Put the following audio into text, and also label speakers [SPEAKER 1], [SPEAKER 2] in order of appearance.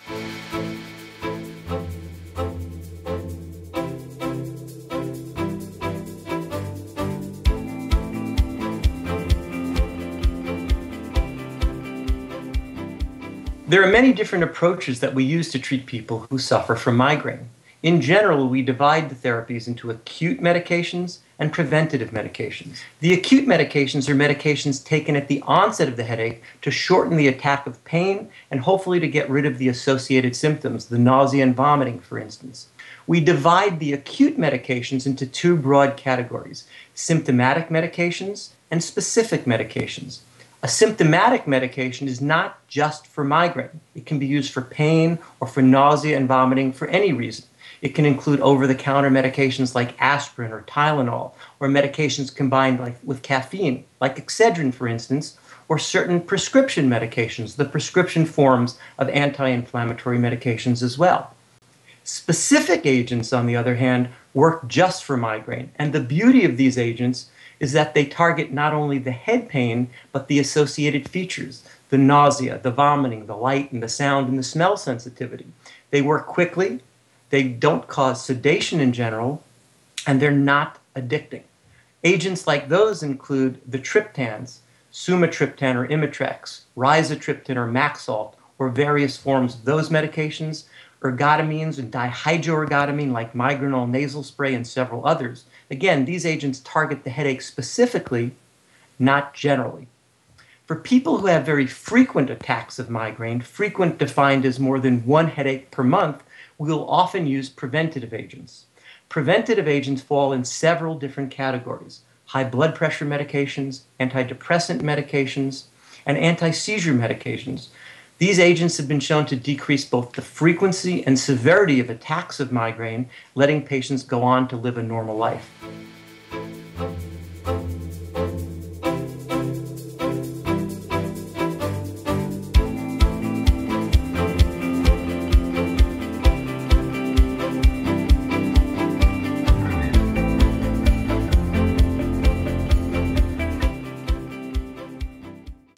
[SPEAKER 1] There are many different approaches that we use to treat people who suffer from migraine. In general, we divide the therapies into acute medications and preventative medications. The acute medications are medications taken at the onset of the headache to shorten the attack of pain and hopefully to get rid of the associated symptoms, the nausea and vomiting, for instance. We divide the acute medications into two broad categories: symptomatic medications and specific medications. A symptomatic medication is not just for migraine. It can be used for pain or for nausea and vomiting for any reason. It can include over-the-counter medications like aspirin or Tylenol, or medications combined with caffeine, like Excedrin, for instance, or certain prescription medications, the prescription forms of anti-inflammatory medications as well. Specific agents, on the other hand, work just for migraine, and the beauty of these agents is that they target not only the head pain, but the associated features, the nausea, the vomiting, the light and the sound and the smell sensitivity. They work quickly, they don't cause sedation in general, and they're not addicting. Agents like those include the triptans, sumatriptan or Imitrex, rizatriptan or Maxalt, or various forms of those medications, ergotamines and dihydroergotamine like Migranol nasal spray and several others. Again, these agents target the headache specifically, not generally. For people who have very frequent attacks of migraine, frequent defined as more than one headache per month, we will often use preventative agents. Preventative agents fall in several different categories: high blood pressure medications, antidepressant medications, and anti-seizure medications. These agents have been shown to decrease both the frequency and severity of attacks of migraine, letting patients go on to live a normal life.